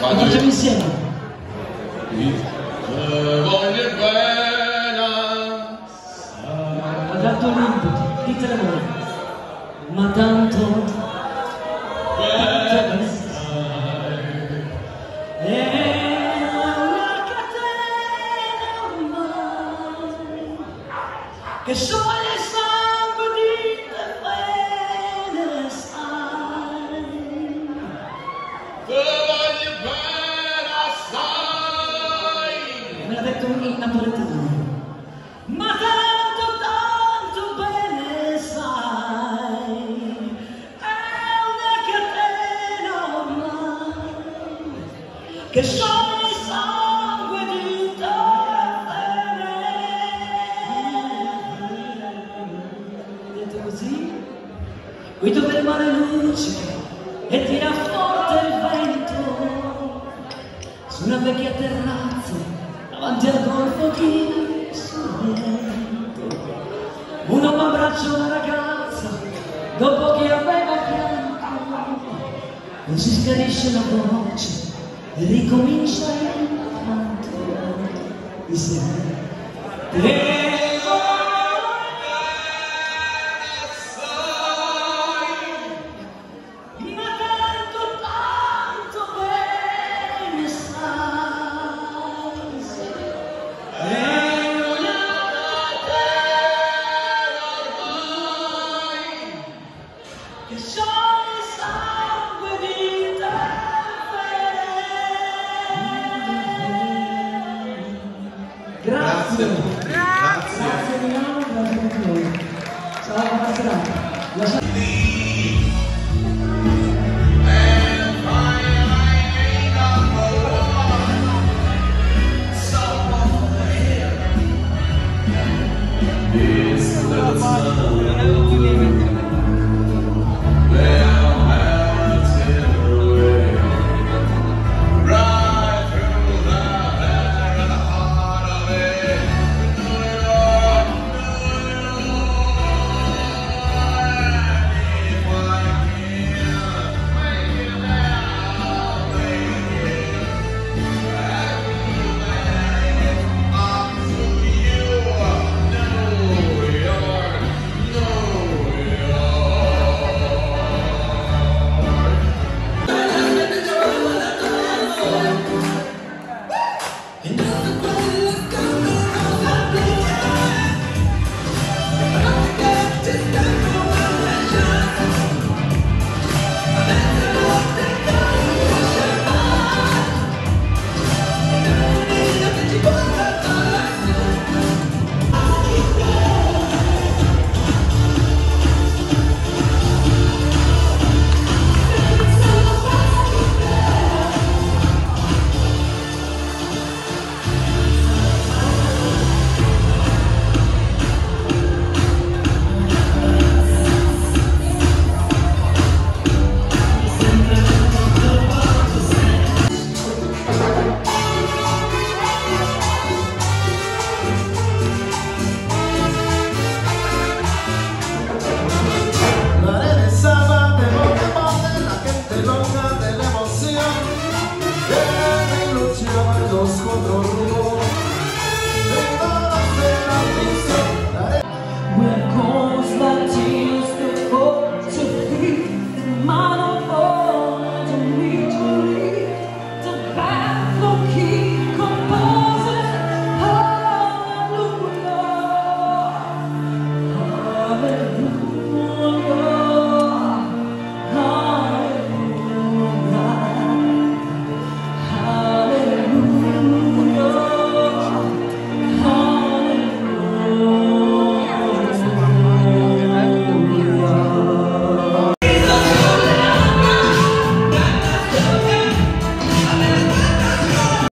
Lo facciamo insieme. Voglio bene. Ha dato l'input, ditele voi. Ma tanto bene stai. È una catena ormai che scioglie il sangue di te bene sai. Voglio bene stai. Me l'ha detto in napoletano. Ma tanto, tanto bene sai, è una catena ormai che scioglie il sangue di te bene. Detto così, qui dove il mare luce e tira forte il vento, su una vecchia terrazza davanti al golfo chi un uomo abbraccia una ragazza dopo che aveva pianto, non si schiarisce la voce e ricomincia il canto insieme. Grazie. Grazie Milano, grazie a tutti voi. Ciao, buona serata. It's